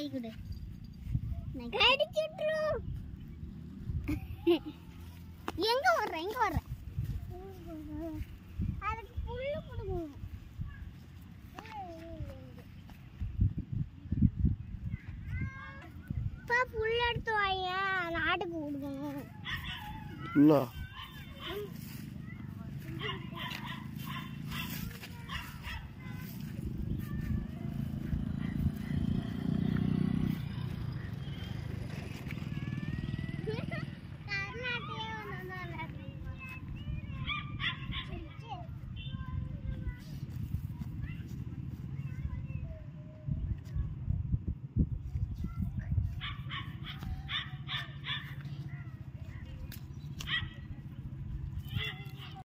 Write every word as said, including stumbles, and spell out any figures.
கொடு. நான் கடிச்சிட்டுரும். எங்க வர்ற எங்க வர்ற அதுக்கு புல்லு கொடுக்கணும். புல் எடுத்து வாங்க, நாட்டுக்கு கொடுக்கணும்.